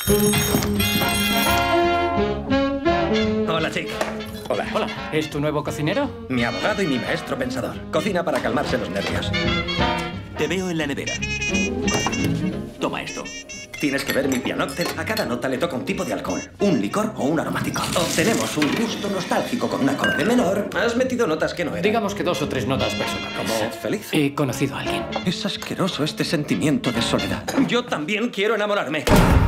Hola, Chick. Hola. Hola, ¿es tu nuevo cocinero? Mi abogado y mi maestro pensador. Cocina para calmarse los nervios. Te veo en la nevera. Toma esto. Tienes que ver mi pianóctel. A cada nota le toca un tipo de alcohol, un licor o un aromático. Obtenemos un gusto nostálgico con un acorde menor. Has metido notas que no eran. Digamos que 2 o 3 notas personales. Sed feliz. He conocido a alguien. Es asqueroso este sentimiento de soledad. Yo también quiero enamorarme.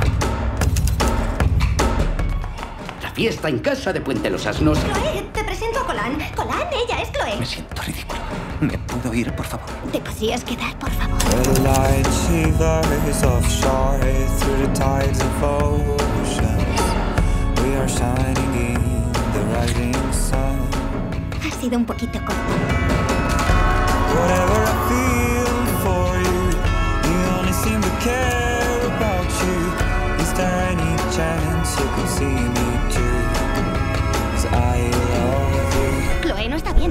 La fiesta en casa de Puente Los Asnos. Chloe, te presento a Colan. Colan, ella es Chloe. Me siento ridículo. ¿Me puedo ir, por favor? ¿Te podrías quedar, por favor? The light shivers offshore through the tides of oceans. We are shining in the rising sun. Ha sido un poquito corto. Whatever I feel for you, you only seem to care about you. Is there any chance you could see me too? 'Cause I love you. Chloe no está bien.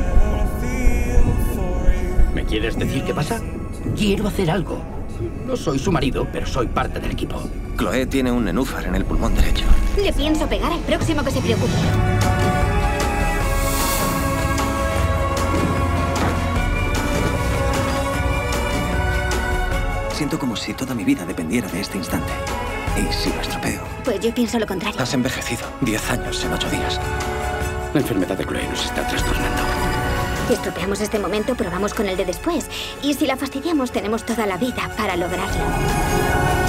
¿Me quieres decir qué pasa? Quiero hacer algo. No soy su marido, pero soy parte del equipo. Chloe tiene un nenúfar en el pulmón derecho. Le pienso pegar al próximo que se preocupe. Siento como si toda mi vida dependiera de este instante. Y si lo estropeo... Pues yo pienso lo contrario. Has envejecido. 10 años en 8 días. La enfermedad de Chloe nos está trastornando. Si estropeamos este momento, probamos con el de después. Y si la fastidiamos, tenemos toda la vida para lograrlo.